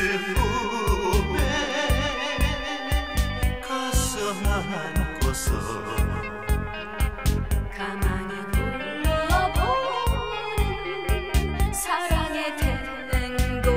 슬픔에 가슴 안고서 가만히 불러보는 사랑의 탱고.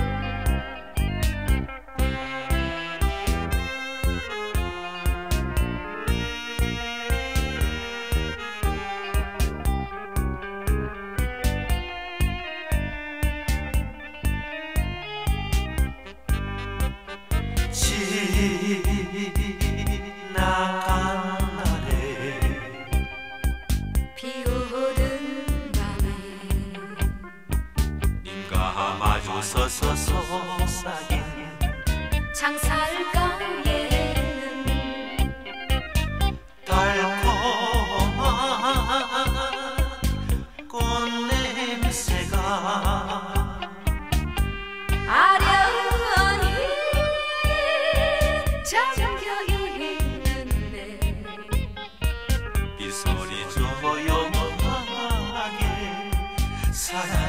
지나간 날에 비 오는 밤에 님과 마주 서서 속삭인 창살가에는 달콤한 꽃냄새가 아련히 잠겨있는데 이 소리 조용하게 사랑